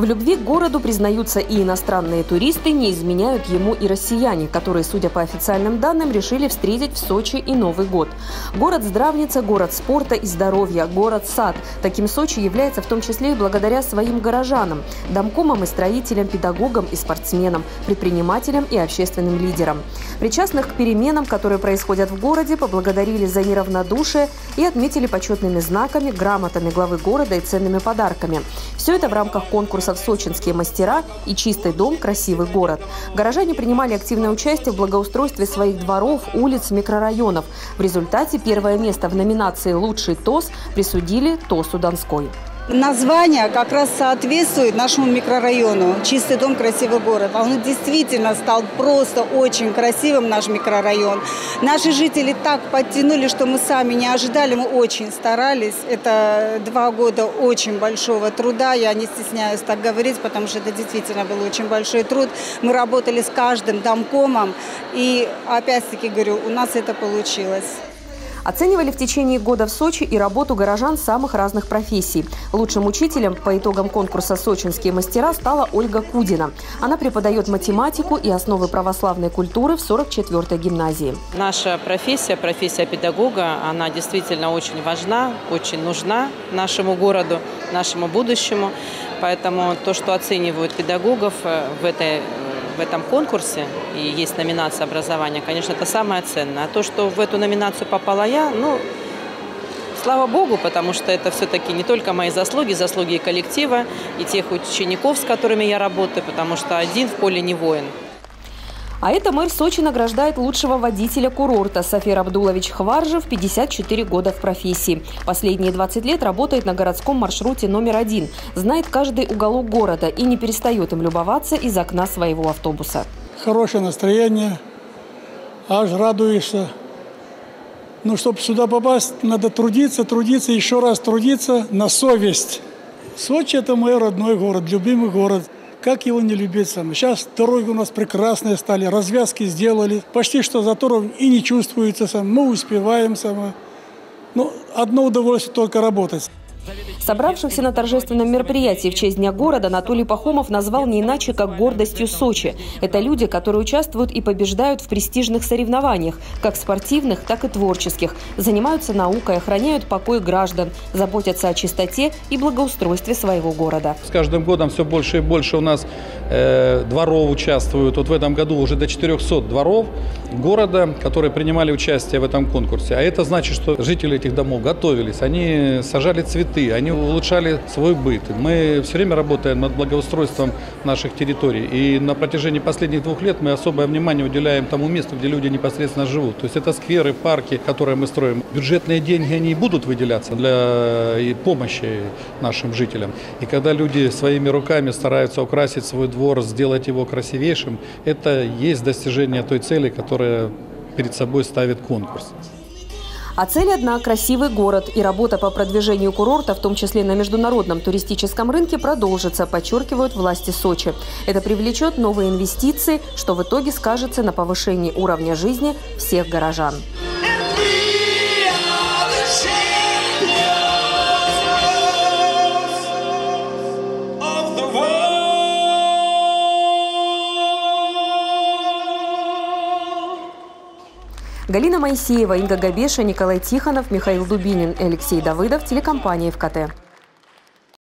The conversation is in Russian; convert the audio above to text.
В любви к городу признаются и иностранные туристы, не изменяют ему и россияне, которые, судя по официальным данным, решили встретить в Сочи и Новый год. Город-здравница, город спорта и здоровья, город-сад. Таким Сочи является в том числе и благодаря своим горожанам, домкомам и строителям, педагогам и спортсменам, предпринимателям и общественным лидерам. Причастных к переменам, которые происходят в городе, поблагодарили за неравнодушие и отметили почетными знаками, грамотами главы города и ценными подарками. Все это в рамках конкурса «Сочинские мастера» и «Чистый дом. Красивый город». Горожане принимали активное участие в благоустройстве своих дворов, улиц, микрорайонов. В результате первое место в номинации «Лучший ТОС» присудили ТОСу Донской. Название как раз соответствует нашему микрорайону «Чистый дом, красивый город». Он действительно стал просто очень красивым, наш микрорайон. Наши жители так подтянули, что мы сами не ожидали, мы очень старались. Это 2 года очень большого труда, я не стесняюсь так говорить, потому что это действительно был очень большой труд. Мы работали с каждым домкомом, и опять-таки говорю, у нас это получилось. Оценивали в течение года в Сочи и работу горожан самых разных профессий. Лучшим учителем по итогам конкурса «Сочинские мастера» стала Ольга Кудина. Она преподает математику и основы православной культуры в 44-й гимназии. Наша профессия педагога, она действительно очень важна, очень нужна нашему городу, нашему будущему. Поэтому то, что оценивают педагогов в этом конкурсе, и есть номинация образования, конечно, это самое ценное. А то, что в эту номинацию попала я, слава богу, потому что это все-таки не только мои заслуги, заслуги и коллектива, и тех учеников, с которыми я работаю, потому что один в поле не воин. А это мэр Сочи награждает лучшего водителя курорта. Сафер Абдулович Хваржев, 54 года в профессии. Последние 20 лет работает на городском маршруте номер 1. Знает каждый уголок города и не перестает им любоваться из окна своего автобуса. Хорошее настроение, аж радуешься. Но чтобы сюда попасть, надо трудиться, еще раз трудиться на совесть. Сочи – это мой родной город, любимый город. Как его не любить сам? Сейчас дороги у нас прекрасные стали, развязки сделали. Почти что заторов и не чувствуется сам. Мы успеваем сам. Одно удовольствие только работать. Собравшихся на торжественном мероприятии в честь Дня города Анатолий Пахомов назвал не иначе, как гордостью Сочи. Это люди, которые участвуют и побеждают в престижных соревнованиях, как спортивных, так и творческих, занимаются наукой, охраняют покой граждан, заботятся о чистоте и благоустройстве своего города. С каждым годом все больше и больше у нас дворов участвуют. Вот в этом году уже до 400 дворов города, которые принимали участие в этом конкурсе. А это значит, что жители этих домов готовились, они сажали цветы, они улучшали свой быт. Мы все время работаем над благоустройством наших территорий. И на протяжении последних 2 лет мы особое внимание уделяем тому месту, где люди непосредственно живут. То есть это скверы, парки, которые мы строим. Бюджетные деньги, они будут выделяться для помощи нашим жителям. И когда люди своими руками стараются украсить свой двор, сделать его красивейшим, это есть достижение той цели, которая перед собой ставит конкурс. А цель одна – красивый город. И работа по продвижению курорта, в том числе на международном туристическом рынке, продолжится, подчеркивают власти Сочи. Это привлечет новые инвестиции, что в итоге скажется на повышении уровня жизни всех горожан. Галина Моисеева, Инга Габеша, Николай Тихонов, Михаил Дубинин и Алексей Давыдов, телекомпания ФКТ.